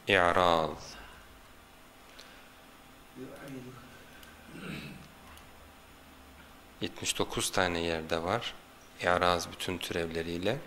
İ'raz. 79 tane yerde var. İ'raz bütün türevleriyle.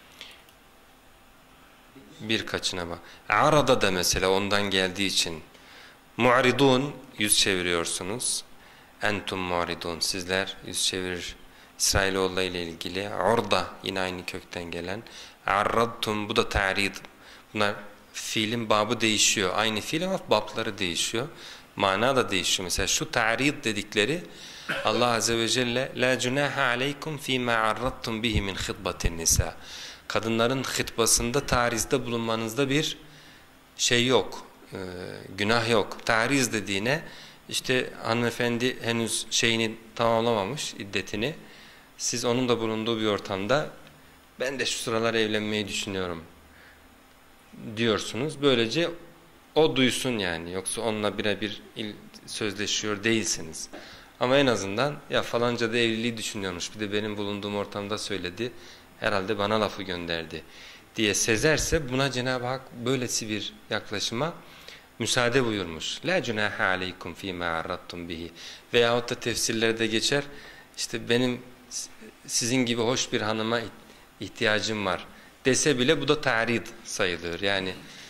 Birkaçına bak. Arada da mesela ondan geldiği için mu'ridun yüz çeviriyorsunuz. Entum mu'ridun sizler yüz çevirir. İsrailoğlu ile ilgili. Orada yine aynı kökten gelen. Arradtum bu da ta'rid. Bunlar fiilin babı değişiyor. Aynı fiil ama babları değişiyor. Mana da değişiyor. Mesela şu ta'rid dedikleri Allah Azze ve Celle la cunaha aleykum fîmâ arradtum bihi min khitbatin nisa. Kadınların hıtbasında tarizde bulunmanızda bir şey yok. Günah yok. Tariz dediğine işte hanımefendi henüz şeyini tamamlamamış iddetini. Siz onun da bulunduğu bir ortamda ben de şu sıralar evlenmeyi düşünüyorum diyorsunuz. Böylece o duysun yani. Yoksa onunla birebir sözleşiyor değilsiniz. Ama en azından ya falanca da evliliği düşünüyormuş. Bir de benim bulunduğum ortamda söyledi. Herhalde bana lafı gönderdi diye sezerse buna Cenab-ı Hak böylesi bir yaklaşıma müsaade buyurmuş. La cunaha aleykum fîmâ arradtum bihi. Veyahut da tefsirlerde geçer. İşte benim sizin gibi hoş bir hanıma ihtiyacım var dese bile bu da ta'rid sayılıyor. Yani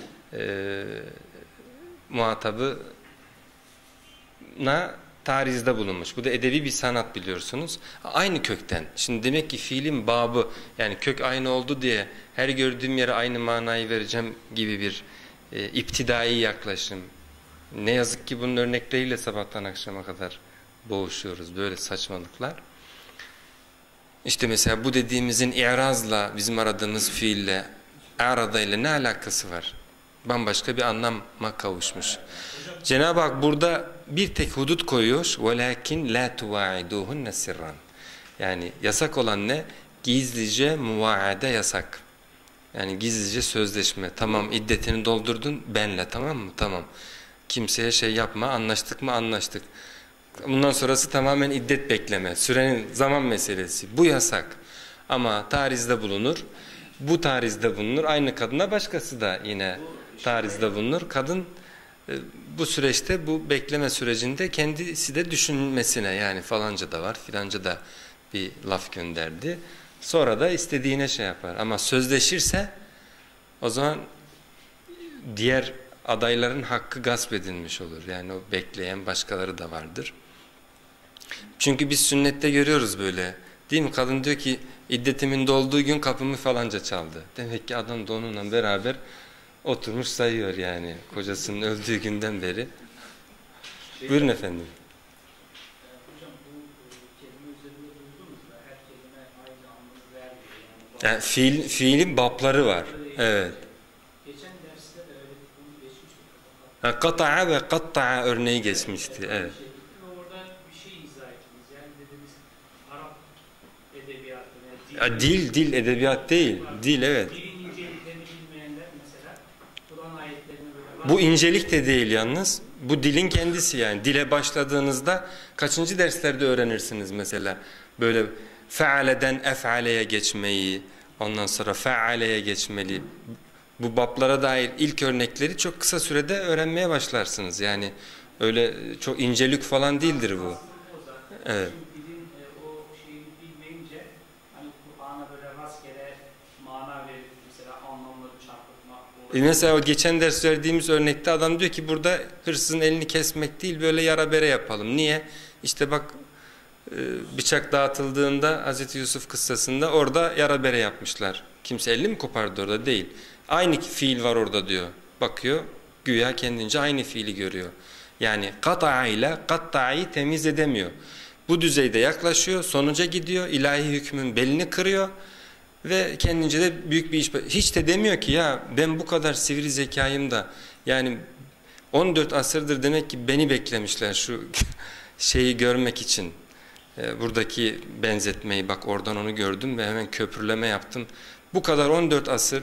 muhatabına tarizde bulunmuş. Bu da edebi bir sanat biliyorsunuz. Aynı kökten. Şimdi demek ki fiilin babı yani kök aynı oldu diye her gördüğüm yere aynı manayı vereceğim gibi bir iptidai yaklaşım. Ne yazık ki bunun örnekleriyle sabahtan akşama kadar boğuşuyoruz. Böyle saçmalıklar. İşte mesela bu dediğimizin i'razla bizim aradığımız fiille arada ile ne alakası var? Bambaşka bir anlama kavuşmuş. Cenab-ı Hak burada bir tek hudut koyuyor. وَلَكِنْ لَا تُوَاعِدُوهُنَّ سِرًّا. Yani yasak olan ne? Gizlice muvaade yasak. Yani gizlice sözleşme. Tamam iddetini doldurdun benle tamam mı? Tamam. Kimseye şey yapma anlaştık mı? Anlaştık. Bundan sonrası tamamen iddet bekleme. Sürenin zaman meselesi. Bu yasak. Ama tarizde bulunur. Bu tarizde bulunur. Aynı kadına başkası da yine tarizde bulunur. Kadın bu süreçte bu bekleme sürecinde kendisi de düşünmesine yani falanca da var filanca da bir laf gönderdi. Sonra da istediğine şey yapar. Ama sözleşirse o zaman diğer adayların hakkı gasp edilmiş olur. Yani o bekleyen başkaları da vardır. Çünkü biz sünnette görüyoruz böyle. Değil mi? Kadın diyor ki iddetimin dolduğu gün kapımı falanca çaldı. Demek ki adam da onunla beraber oturmuş sayıyor yani kocasının öldüğü günden beri. Buyurun efendim. Hocam bu kelime üzerinde duydunuz mu? Her kelime aynı anlamı vermiyor. Yani fiilin babları var. Evet. Geçen derste de öyle bunu geçmiştik. Kata'a ve katta'a örneği geçmişti. Evet. Orada bir şey izah ettiniz. Yani dediniz Arap edebiyatı. Ya, dil edebiyat değil. Dil evet. Dilin inceliklerini bilmeyenler mesela Kur'an ayetlerini böyle... Bu incelik de değil yalnız. Bu dilin kendisi yani. Dile başladığınızda kaçıncı derslerde öğrenirsiniz mesela? Böyle fealeden ef'aleye geçmeyi, ondan sonra fealeye geçmeli. Bu bablara dair ilk örnekleri çok kısa sürede öğrenmeye başlarsınız. Yani öyle çok incelik falan değildir bu. Evet. Dilin o şeyini bilmeyince hani Kur'an'a böyle rastgele mana verip mesela anlamları çarpıtmak. Mesela o geçen ders verdiğimiz örnekte adam diyor ki burada hırsızın elini kesmek değil böyle yara bere yapalım. Niye? İşte bak bıçak dağıtıldığında Hz. Yusuf kıssasında orada yara bere yapmışlar. Kimse elini mi kopardı orada? Değil. Aynı fiil var orada diyor. Bakıyor güya kendince aynı fiili görüyor. Yani kata'a ile katta'yı temiz edemiyor. Bu düzeyde yaklaşıyor, sonuca gidiyor, ilahi hükmün belini kırıyor ve kendince de büyük bir iş. Hiç de demiyor ki ya ben bu kadar sivri zekayım da yani 14 asırdır demek ki beni beklemişler şu şeyi görmek için. Buradaki benzetmeyi bak oradan onu gördüm ve hemen köprüleme yaptım. Bu kadar 14 asır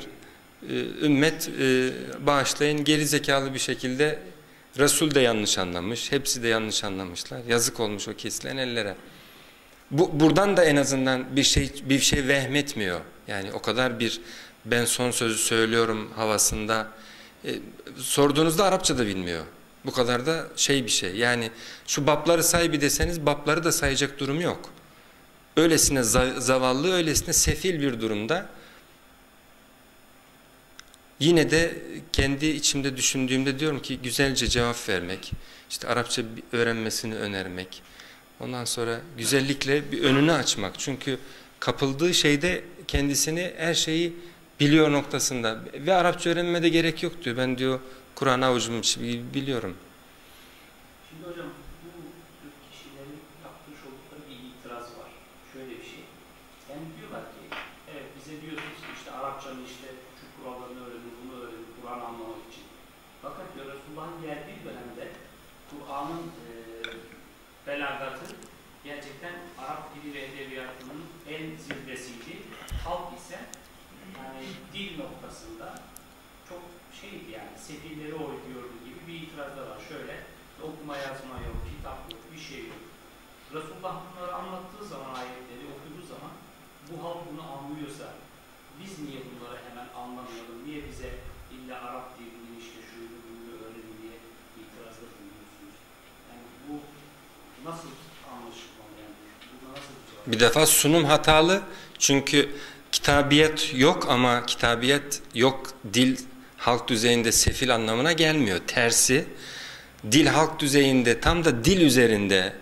ümmet bağışlayın geri zekalı bir şekilde Resul de yanlış anlamış. Hepsi de yanlış anlamışlar. Yazık olmuş o kesilen ellere. Buradan da en azından bir şey vehmetmiyor. Yani o kadar bir ben son sözü söylüyorum havasında Sorduğunuzda Arapça da bilmiyor. Bu kadar da bir şey. Yani şu babları say bir deseniz babları da sayacak durum yok. Öylesine zavallı, öylesine sefil bir durumda. Yine de kendi içimde düşündüğümde diyorum ki güzelce cevap vermek, işte Arapça öğrenmesini önermek, ondan sonra güzellikle bir önünü açmak. Çünkü kapıldığı şeyde kendisini her şeyi biliyor noktasında ve Arapça öğrenmede gerek yok diyor. Ben diyor Kur'an'ı avucumun içi biliyorum. Şimdi hocam bu kişilerin yapmış oldukları bir itiraz var. Şöyle bir şey. Yani diyorlar ki evet bize diyorsunuz ki işte Arapçanın işte şu kurallarını öğrenin, bunu öğrenin, Kur'an'ı anlamak için. Fakat Resulullah'ın geldiği dönemde Kur'an'ın belagatı gerçekten Arap dili ve edebiyatının en zirvesiydi. Halk ise yani dil noktasında çok şeydi yani sefilleri oynuyordu gibi bir itiraz da var. Şöyle okuma yazma yok, kitap yok, bir şey yok. Resulullah bunları anlattığı zaman ayetleri okuduğu zaman bu halk bunu anlıyorsa biz niye bunları hemen anlamayalım? Niye bize illa Arap dilini işte şuydu bunu öğrenin diye itirazda bulunuyorsunuz? Yani bu nasıl anlaşılmalı yani? Buna nasıl bir cevap? Bir defa sunum hatalı çünkü kitabiyet yok ama kitabiyet yok dil halk düzeyinde sefil anlamına gelmiyor. Tersi dil halk düzeyinde tam da dil üzerinde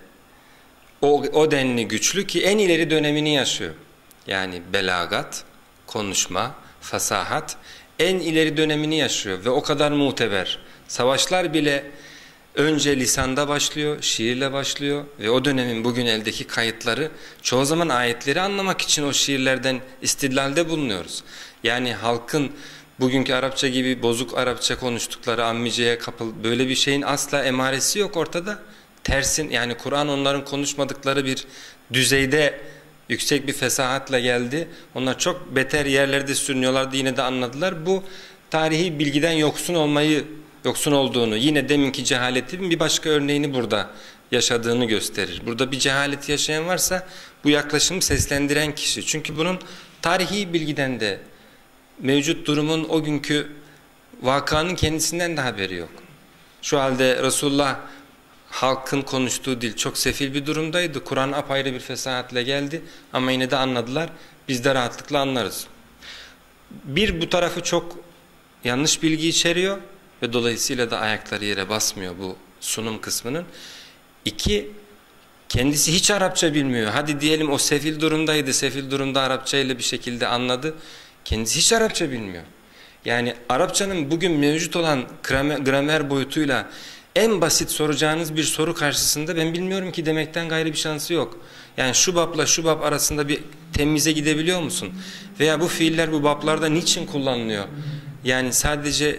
o denli güçlü ki en ileri dönemini yaşıyor. Yani belagat, konuşma, fasahat en ileri dönemini yaşıyor ve o kadar muteber. Savaşlar bile önce lisanda başlıyor, şiirle başlıyor ve o dönemin bugün eldeki kayıtları çoğu zaman ayetleri anlamak için o şiirlerden istidlalde bulunuyoruz. Yani halkın bugünkü Arapça gibi bozuk Arapça konuştukları ammiceye böyle bir şeyin asla emaresi yok ortada. Tersin yani Kur'an onların konuşmadıkları bir düzeyde yüksek bir fesahatla geldi. Onlar çok beter yerlerde sürünüyorlardı yine de anladılar. Bu tarihi bilgiden yoksun olduğunu yine deminki cehaletin bir başka örneğini burada yaşadığını gösterir. Burada bir cehalet yaşayan varsa bu yaklaşımı seslendiren kişi. Çünkü bunun tarihi bilgiden de mevcut durumun o günkü vakanın kendisinden de haberi yok. Şu halde Resulullah halkın konuştuğu dil çok sefil bir durumdaydı. Kur'an apayrı bir fesahatle geldi ama yine de anladılar. Biz de rahatlıkla anlarız. Bu tarafı çok yanlış bilgi içeriyor ve dolayısıyla da ayakları yere basmıyor bu sunum kısmının. 2, kendisi hiç Arapça bilmiyor. Hadi diyelim o sefil durumdaydı. Sefil durumda Arapça ile bir şekilde anladı. Kendisi hiç Arapça bilmiyor. Yani Arapçanın bugün mevcut olan gramer boyutuyla en basit soracağınız bir soru karşısında ben bilmiyorum ki demekten gayrı bir şansı yok. Yani şu babla şu bab arasında bir temize gidebiliyor musun? Veya bu fiiller bu bablarda niçin kullanılıyor? Yani sadece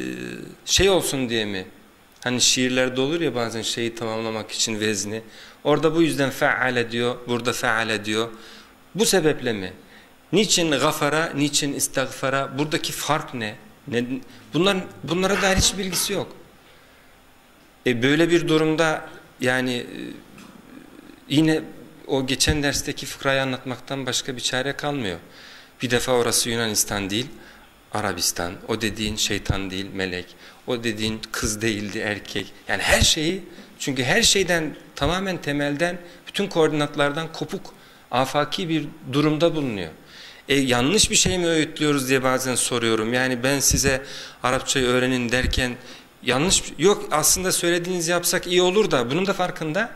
olsun diye mi? Hani şiirlerde olur ya bazen şeyi tamamlamak için vezni. Orada bu yüzden fe'ale diyor, burada fe'ale diyor. Bu sebeple mi? Niçin gafara, niçin istagfara? Buradaki fark ne? Bunlara dair hiç bilgisi yok. Böyle bir durumda yani yine o geçen dersteki fıkrayı anlatmaktan başka bir çare kalmıyor. Bir defa orası Yunanistan değil, Arabistan. O dediğin şeytan değil, melek. O dediğin kız değildi, erkek. Yani her şeyi, çünkü her şeyden tamamen temelden, bütün koordinatlardan kopuk, afaki bir durumda bulunuyor. Yanlış bir şey mi öğütlüyoruz diye bazen soruyorum. Yani ben size Arapçayı öğrenin derken yanlış yok aslında söylediğinizi yapsak iyi olur da bunun da farkında.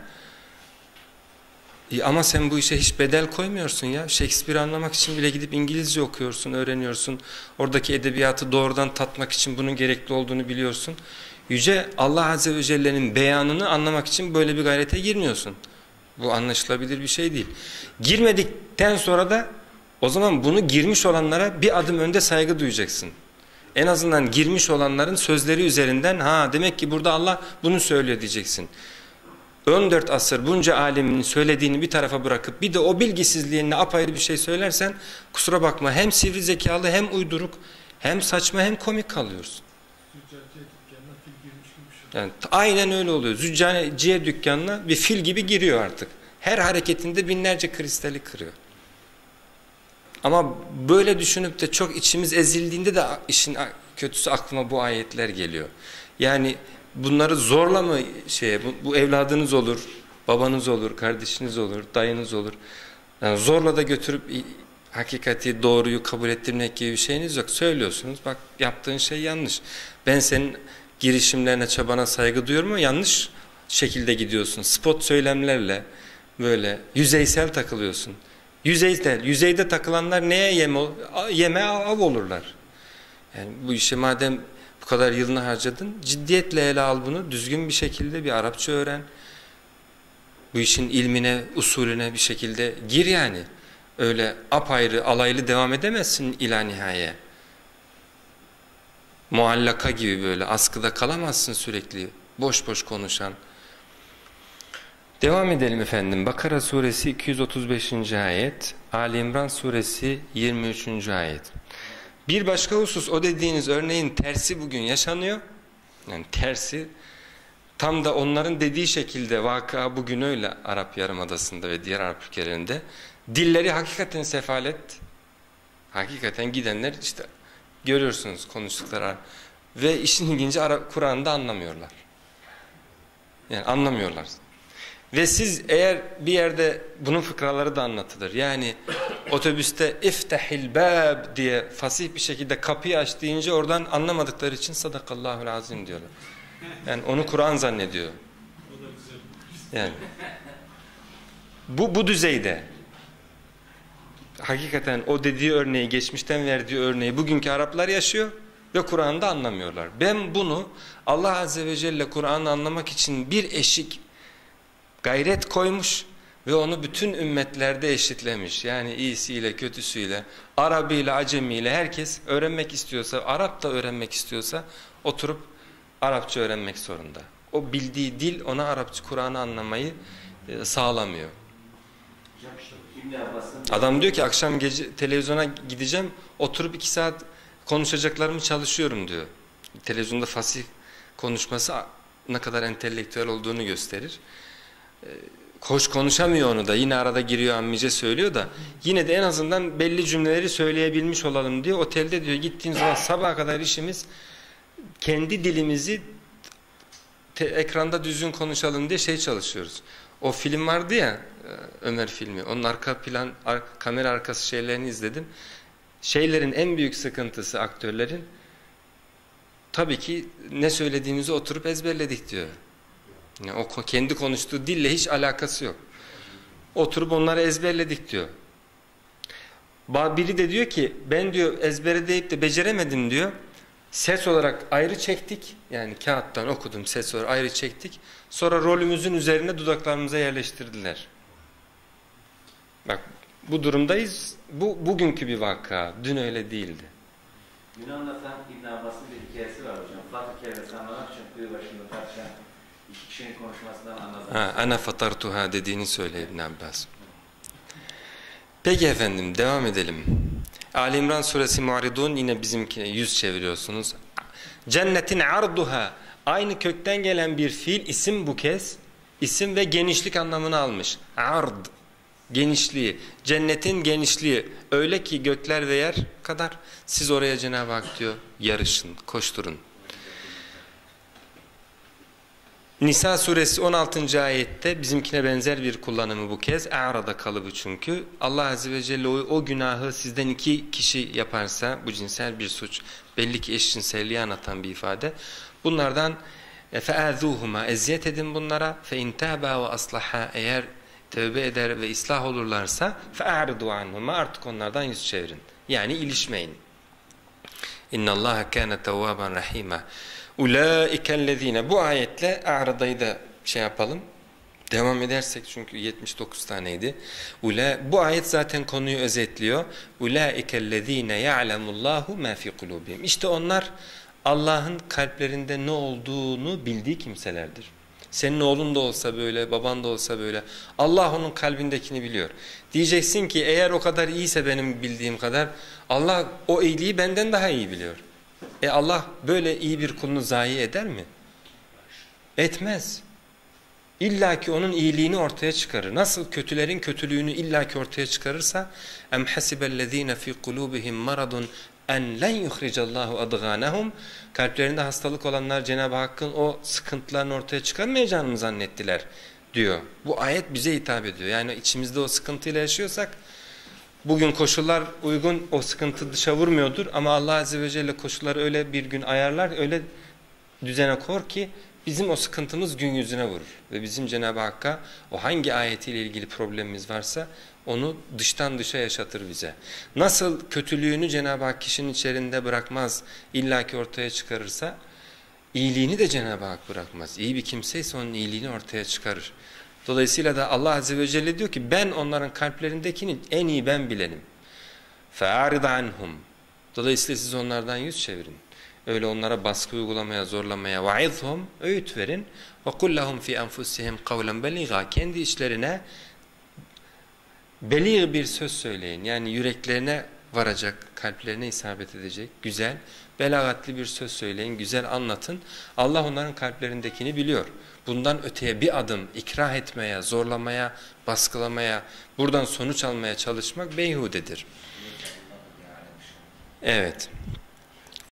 Ama sen bu işe hiç bedel koymuyorsun ya. Shakespeare anlamak için bile gidip İngilizce okuyorsun, öğreniyorsun. Oradaki edebiyatı doğrudan tatmak için bunun gerekli olduğunu biliyorsun. Yüce Allah Azze ve Celle'nin beyanını anlamak için böyle bir gayrete girmiyorsun. Bu anlaşılabilir bir şey değil. Girmedikten sonra da o zaman bunu girmiş olanlara bir adım önde saygı duyacaksın. En azından girmiş olanların sözleri üzerinden demek ki burada Allah bunu söylüyor diyeceksin. 14 asır bunca alemin söylediğini bir tarafa bırakıp bir de o bilgisizliğine apayrı bir şey söylersen kusura bakma hem sivri zekalı hem uyduruk hem saçma hem komik kalıyorsun. Yani aynen öyle oluyor. Züccaciye dükkanına bir fil gibi giriyor artık. Her hareketinde binlerce kristali kırıyor. Ama böyle düşünüp de çok içimiz ezildiğinde de işin kötüsü aklıma bu ayetler geliyor. Yani bunları zorla mı bu evladınız olur, babanız olur, kardeşiniz olur, dayınız olur. Yani zorla da götürüp hakikati, doğruyu kabul ettirmek gibi bir şeyiniz yok. Söylüyorsunuz, bak yaptığın şey yanlış. Ben senin girişimlerine, çabana saygı duyuyorum ama yanlış şekilde gidiyorsun. Spot söylemlerle böyle yüzeysel takılıyorsun. Yüzeyde takılanlar neye yeme av olurlar. Yani bu işe madem bu kadar yılını harcadın, ciddiyetle ele al bunu, düzgün bir şekilde bir Arapça öğren. Bu işin ilmine, usulüne bir şekilde gir yani. Öyle apayrı, alaylı devam edemezsin ila nihaye. Muallaka gibi böyle askıda kalamazsın sürekli boş boş konuşan. Devam edelim efendim. Bakara suresi 235. ayet, Ali İmran suresi 23. ayet. Bir başka husus, o dediğiniz örneğin tersi bugün yaşanıyor. Yani tersi tam da onların dediği şekilde vaka bugün öyle Arap Yarımadası'nda ve diğer Arap ülkelerinde. Dilleri hakikaten sefalet. Hakikaten gidenler işte görüyorsunuz konuştukları ve işin ilginci Kur'an'da anlamıyorlar. Yani anlamıyorlar. Ve siz eğer bir yerde bunun fıkraları da anlatılır. Yani otobüste iftahil bab diye fasih bir şekilde kapıyı aç deyince oradan anlamadıkları için sadakallahul azim diyorlar. Yani onu Kur'an zannediyor. Yani bu düzeyde. Hakikaten o dediği örneği, geçmişten verdiği örneği bugünkü Araplar yaşıyor ve Kur'an'da anlamıyorlar. Ben bunu Allah Azze ve Celle Kur'an'ı anlamak için bir eşik gayret koymuş ve onu bütün ümmetlerde eşitlemiş. Yani iyisiyle, kötüsüyle, Arabıyla, Acemiyle herkes öğrenmek istiyorsa, Arap da öğrenmek istiyorsa oturup Arapça öğrenmek zorunda. O bildiği dil ona Arapça, Kur'an'ı anlamayı sağlamıyor. Adam diyor ki akşam gece televizyona gideceğim, oturup 2 saat konuşacaklarımı çalışıyorum diyor. Televizyonda fasih konuşması ne kadar entelektüel olduğunu gösterir. Hoş konuşamıyor onu da, yine arada giriyor ammice söylüyor da yine de en azından belli cümleleri söyleyebilmiş olalım diyor. Otelde diyor gittiğim zaman sabaha kadar işimiz kendi dilimizi ekranda düzgün konuşalım diye çalışıyoruz. O film vardı ya, Ömer filmi, onun arka plan, kamera arkası şeylerini izledim. Şeylerin en büyük sıkıntısı aktörlerin, tabii ki ne söylediğimizi oturup ezberledik diyor. Yani o kendi konuştuğu dille hiç alakası yok. Oturup onları ezberledik diyor. Biri de diyor ki ben diyor ezbere deyip de beceremedim diyor. Ses olarak ayrı çektik. Yani kağıttan okudum, ses olarak ayrı çektik. Sonra rolümüzün üzerine dudaklarımıza yerleştirdiler. Bak bu durumdayız. Bu bugünkü bir vaka. Dün öyle değildi. Dün anlatan İbn Abbas'ın bir hikayesi var hocam. Fatih kelimesi anlamak için kuyu başında tartışan 2 kişinin konuşmasından anladım. Ana fatartuha dediğini söyle İbn Abbas. Peki efendim devam edelim. Ali İmran suresi Mu'ridun, yine bizimki yüz çeviriyorsunuz. Cennetin arduha, aynı kökten gelen bir fiil, isim bu kez. İsim ve genişlik anlamını almış. Ard, genişliği. Cennetin genişliği. Öyle ki gökler ve yer kadar. Siz oraya Cenab-ı Hak diyor yarışın, koşturun. Nisa suresi 16. ayette bizimkine benzer bir kullanımı bu kez. A'rada kalıbı çünkü. Allah Azze ve Celle o günahı sizden 2 kişi yaparsa, bu cinsel bir suç, belli ki eşcinselliği anlatan bir ifade. Bunlardan فَاَذُوهُمَا, eziyet edin bunlara. فَاِنْ تَابَا وَأَصْلَحَا, eğer tövbe eder ve ıslah olurlarsa فَاَعْرِضُوا عَنْهُمَا, artık onlardan yüz çevirin. Yani ilişmeyin. اِنَّ اللّٰهَ كَانَ تَوَّابًا رَحِيمًا. Ulaikellezine, bu ayetle a'radayı da yapalım. Devam edersek çünkü 79 taneydi. Bu ayet zaten konuyu özetliyor. Ulaikellezine ya'lemullahu ma fi kulubihim. İşte onlar Allah'ın kalplerinde ne olduğunu bildiği kimselerdir. Senin oğlun da olsa böyle, baban da olsa böyle. Allah onun kalbindekini biliyor. Diyeceksin ki eğer o kadar iyiyse benim bildiğim kadar, Allah o iyiliği benden daha iyi biliyor. Allah böyle iyi bir kulunu zayi eder mi? Etmez. İlla ki onun iyiliğini ortaya çıkarır. Nasıl kötülerin kötülüğünü illa ki ortaya çıkarırsa, em hasibellezine fi kulubihim maradun en len yuhricallahu adghanahum. Kalplerinde hastalık olanlar Cenab-ı Hakk'ın o sıkıntılarını ortaya çıkarmayacağını mı zannettiler diyor. Bu ayet bize hitap ediyor. Yani içimizde o sıkıntıyla yaşıyorsak, bugün koşullar uygun, o sıkıntı dışa vurmuyordur ama Allah Azze ve Celle koşulları öyle bir gün ayarlar, öyle düzene kor ki bizim o sıkıntımız gün yüzüne vurur. Ve bizim Cenab-ı Hakk'a o hangi ayetiyle ilgili problemimiz varsa onu dıştan dışa yaşatır bize. Nasıl kötülüğünü Cenab-ı Hak kişinin içerisinde bırakmaz, illaki ortaya çıkarırsa, iyiliğini de Cenab-ı Hak bırakmaz. İyi bir kimseyse onun iyiliğini ortaya çıkarır. Dolayısıyla da Allah Azze ve Celle diyor ki ben onların kalplerindekini en iyi ben bilenim. فَاَعْرِضَ عَنْهُمْ. Dolayısıyla siz onlardan yüz çevirin. Öyle onlara baskı uygulamaya, zorlamaya وَعِظْهُمْ. Öğüt verin. وَقُلْ لَهُمْ فِي أَنْفُسِهِمْ قَوْلًا بَلِيغًا. Kendi işlerine belir bir söz söyleyin. Yani yüreklerine varacak, kalplerine isabet edecek, güzel, belagatli bir söz söyleyin, güzel anlatın. Allah onların kalplerindekini biliyor. Bundan öteye bir adım ikrah etmeye, zorlamaya, baskılamaya, buradan sonuç almaya çalışmak beyhudedir. Evet.